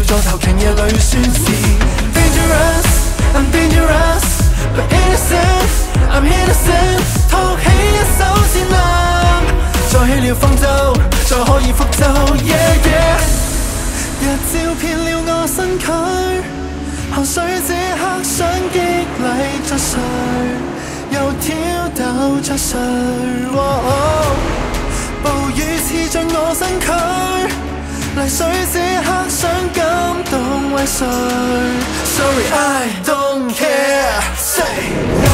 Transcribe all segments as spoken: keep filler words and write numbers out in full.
座頭強夜裏宣示 Dangerous, I'm dangerous, but innocent, I'm innocent 托起一手戰艦，再起了方舟，再可以覆舟 Yeah yeah 日照遍了我身軀，汗水這刻想激勵着誰，又挑逗着誰、哦、暴雨刺進我身軀，泥水這刻想感動為誰 Sorry I don't care Say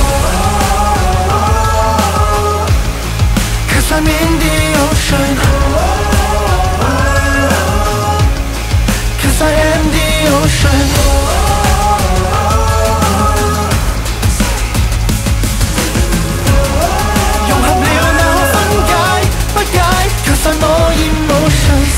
Cause I'm in the ocean Cause I am the ocean Cause I'm all emotions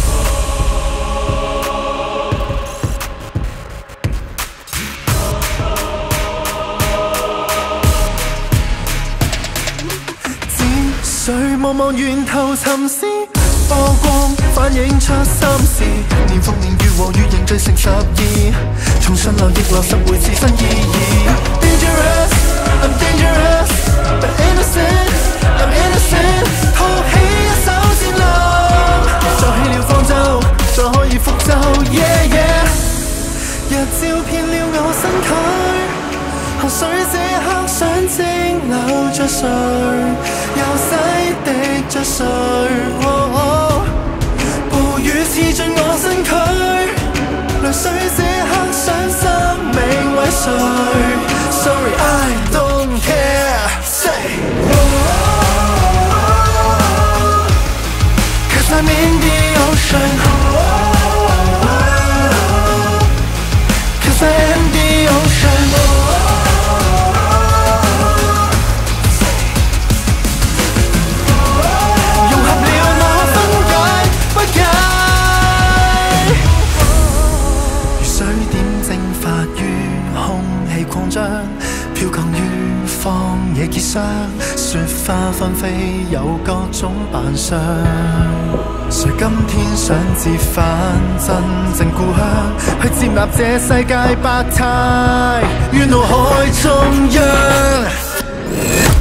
只需望望源頭沉思，波光反映出心事，年復年月和月凝聚成十二，重新流溢落拾回自身意義 Dangerous, I'm dangerous, but innocent, I'm innocent 托起一手戰艦，再起了方舟，再可以覆舟 Yeah yeah 日照遍了我身軀，汗水這刻想蒸餾着誰，又洗滌着誰、哦哦、暴雨刺進我身軀，淚水這刻想生命為誰 Sorry I don't care Say Cause I'm in the ocean Cause I am the ocean融合了那分解不解，如水點蒸發於空氣擴張，飄降於荒野結霜，雪花紛飛有各種扮相。誰今天想折返真正故鄉，去接納這世界百態於腦海中央。